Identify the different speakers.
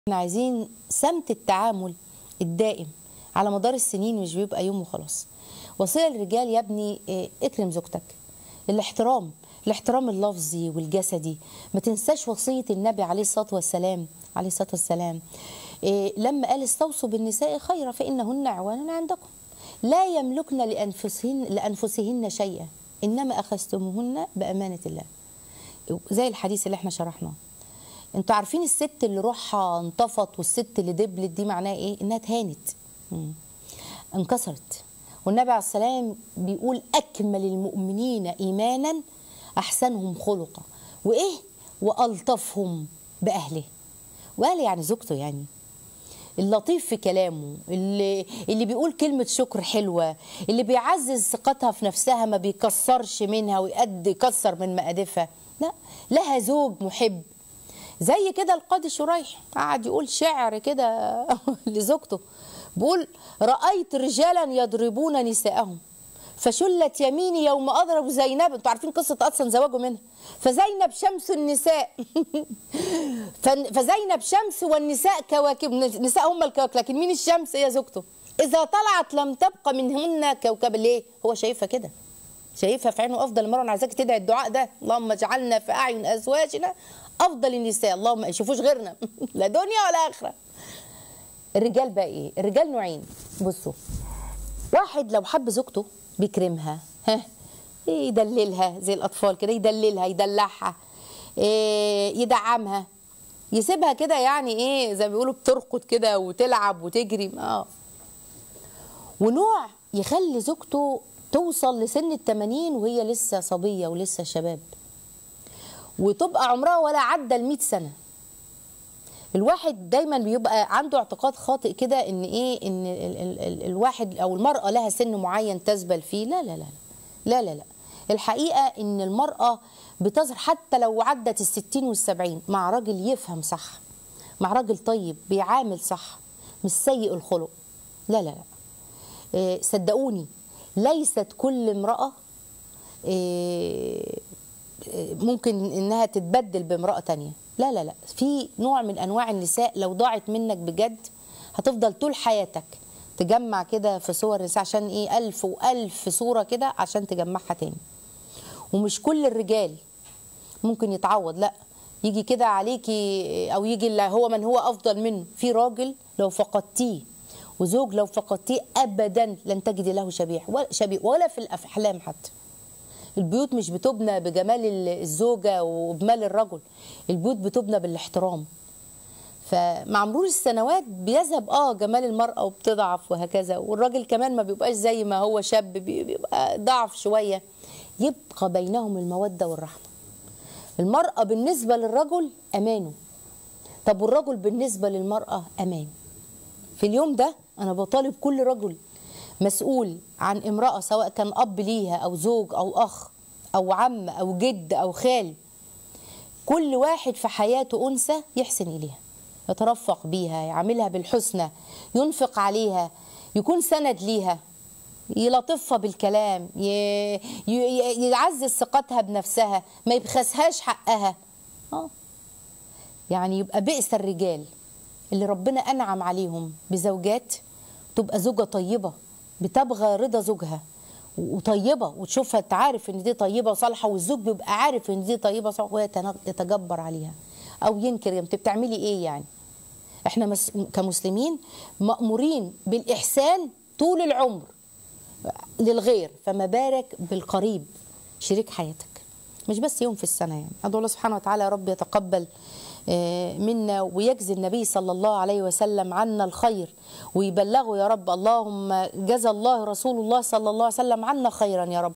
Speaker 1: احنا عايزين سمت التعامل الدائم على مدار السنين، مش بيبقى يوم وخلاص. وصية للرجال يا ابني، اكرم زوجتك. الاحترام اللفظي والجسدي. ما تنساش وصية النبي عليه الصلاة والسلام لما قال استوصوا بالنساء خيرا فإنهن عوان عندكم لا يملكن لأنفسهن شيئا إنما أخذتموهن بأمانة الله. زي الحديث اللي احنا شرحناه. انتوا عارفين الست اللي روحها انطفت والست اللي دبلت دي معناها ايه؟ انها اتهانت، انكسرت. والنبي عليه السلام بيقول اكمل المؤمنين ايمانا احسنهم خلقا وايه؟ والطفهم باهله. واهله يعني زوجته، يعني اللطيف في كلامه، اللي بيقول كلمه شكر حلوه، اللي بيعزز ثقتها في نفسها، ما بيكسرش منها يكسر من مقادفها. لا، لها زوج محب. زي كده القاضي شريح قعد يقول شعر كده لزوجته، بيقول رأيت رجالا يضربون نساءهم فشلت يميني يوم أضرب زينب. انتوا عارفين قصة أصلا زواجه منها. فزينب شمس النساء فزينب شمس والنساء كواكب. النساء هم الكواكب، لكن مين الشمس؟ هي زوجته. إذا طلعت لم تبق منهن كوكب. ليه؟ هو شايفها كده، شايفها في عينه أفضل المرأة. أنا عايزاك تدعي الدعاء ده، اللهم اجعلنا في أعين أزواجنا أفضل النساء، اللهم ما يشوفوش غيرنا لا دنيا ولا آخرة. الرجال بقى إيه؟ الرجال نوعين. بصوا، واحد لو حب زوجته بيكرمها، يدللها زي الأطفال كده، يدللها يدلعها، يدعمها، يسيبها كده يعني إيه زي ما بيقولوا بترقد كده وتلعب وتجري. ونوع يخلي زوجته توصل لسن ال80 وهي لسه صبية ولسه شباب، وتبقى عمرها ولا عدى ال100 سنة. الواحد دايما بيبقى عنده اعتقاد خاطئ كده ان ايه، ان الواحد او المرأة لها سن معين تذبل فيه. لا لا لا لا لا لا. الحقيقة ان المرأة بتظهر حتى لو عدت ال60 وال70 مع راجل يفهم صح، مع راجل طيب بيعامل صح، مش سيء الخلق. لا لا لا. صدقوني ليست كل امرأة ممكن انها تتبدل بامرأة تانية. لا لا لا. في نوع من انواع النساء لو ضاعت منك بجد هتفضل طول حياتك تجمع كده في صور نساء، عشان ايه؟ 1000 و1000 صورة كده عشان تجمعها تاني. ومش كل الرجال ممكن يتعوض، لا، يجي كده عليكي او يجي اللي هو من هو افضل منه. في راجل لو فقدتيه وزوج لو فقدتيه ابدا لن تجدي له شبيه ولا في الاحلام حتى. البيوت مش بتبنى بجمال الزوجة وبمال الرجل، البيوت بتبنى بالاحترام. فمع مرور السنوات بيذهب جمال المرأة وبتضعف وهكذا، والراجل كمان ما بيبقاش زي ما هو شاب، بيبقى ضعف شوية. يبقى بينهم المودة والرحمة. المرأة بالنسبة للرجل أمانه، طب والرجل بالنسبة للمرأة أمان. في اليوم ده أنا بطالب كل رجل مسؤول عن امرأة، سواء كان أب ليها أو زوج أو أخ أو عم أو جد أو خال، كل واحد في حياته أنثى يحسن إليها، يترفق بيها، يعاملها بالحسنى، ينفق عليها، يكون سند ليها، يلطفها بالكلام، يعزز ثقتها بنفسها، ما يبخسهاش حقها. يعني يبقى بئس الرجال اللي ربنا أنعم عليهم بزوجات تبقى زوجة طيبة بتبغى رضا زوجها وطيبة، وتشوفها تعرف ان دي طيبة وصالحة، والزوج بيبقى عارف ان دي طيبة وصالحة وهي يتجبر عليها او ينكر. انت بتعملي ايه يعني؟ احنا كمسلمين مأمورين بالإحسان طول العمر للغير، فما بالك بالقريب شريك حياتك، مش بس يوم في السنة. يعني أدعو الله سبحانه وتعالى يا رب يتقبل منا ويجزي النبي صلى الله عليه وسلم عنا الخير ويبلغه يا رب. اللهم جزى الله رسول الله صلى الله عليه وسلم عنا خيرا يا رب.